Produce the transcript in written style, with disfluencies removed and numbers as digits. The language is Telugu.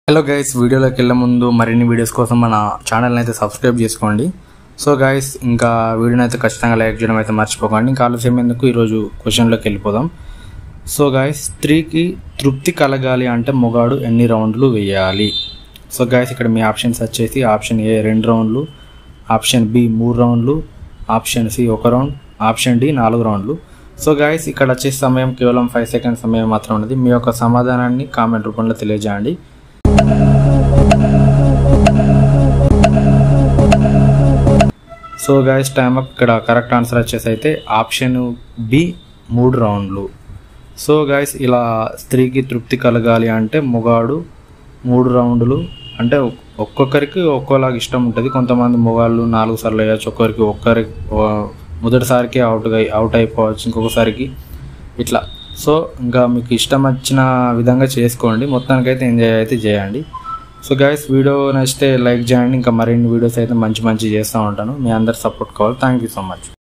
హలో గైస్, వీడియోలోకి వెళ్ళే ముందు మరిన్ని వీడియోస్ కోసం మన ఛానల్ని అయితే సబ్స్క్రైబ్ చేసుకోండి. సో గైస్, ఇంకా వీడియోని అయితే ఖచ్చితంగా లైక్ చేయడం అయితే మర్చిపోకండి. ఇంకా ఆలస్యం ఎందుకు, ఈరోజు క్వశ్చన్లోకి వెళ్ళిపోదాం. సో గైస్, స్త్రీకి తృప్తి కలగాలి అంటే మొగాడు ఎన్ని రౌండ్లు వేయాలి? సో గైస్, ఇక్కడ మీ ఆప్షన్స్ వచ్చేసి ఆప్షన్ ఏ 2 రౌండ్లు, ఆప్షన్ బి 3 రౌండ్లు, option C 1 round, option D 4 రౌండ్లు. సో గైస్, ఇక్కడ వచ్చే సమయం కేవలం 5 సెకండ్స్ సమయం మాత్రం ఉన్నది. మీ యొక్క సమాధానాన్ని కామెంట్ రూపంలో తెలియజేయండి. So guys, time up. ఇక్కడ కరెక్ట్ ఆన్సర్ వచ్చేసి అయితే ఆప్షన్ బి 3 రౌండ్లు. సో గైస్, ఇలా స్త్రీకి తృప్తి కలగాలి అంటే మొగాడు 3 రౌండ్లు అంటే ఒక్కొక్కరికి ఒక్కోలాగా ఇష్టం ఉంటుంది. కొంతమంది మొగాళ్ళు 4 సార్లు వేయచ్చు, ఒక్కరికి మొదటిసారికి అవుట్ అయిపోవచ్చు, ఇంకొకసారికి ఇట్లా. సో ఇంకా మీకు ఇష్టం వచ్చిన విధంగా చేసుకోండి, మొత్తానికైతే ఎంజాయ్ అయితే చేయండి. సో గైస్, వీడియో నచ్చితే లైక్ చేయండి. ఇంకా మరిన్ని వీడియోస్ అయితే మంచి చేస్తూ ఉంటాను. మీ అందరి సపోర్ట్ కావాలి. Thank you so much.